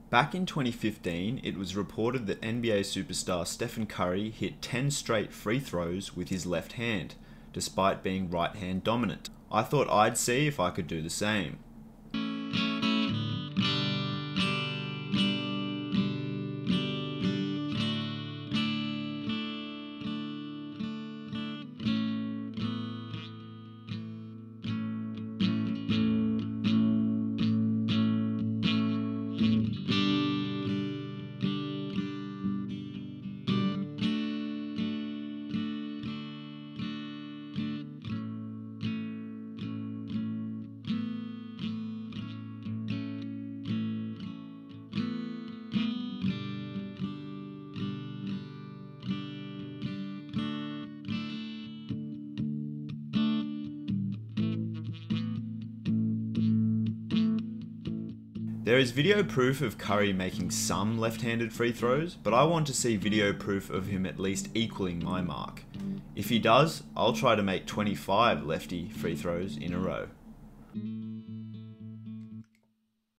Back in 2015, it was reported that NBA superstar Stephen Curry hit 10 straight free throws with his left hand, despite being right-hand dominant. I thought I'd see if I could do the same. There is video proof of Curry making some left-handed free throws, but I want to see video proof of him at least equaling my mark. If he does, I'll try to make 25 lefty free throws in a row.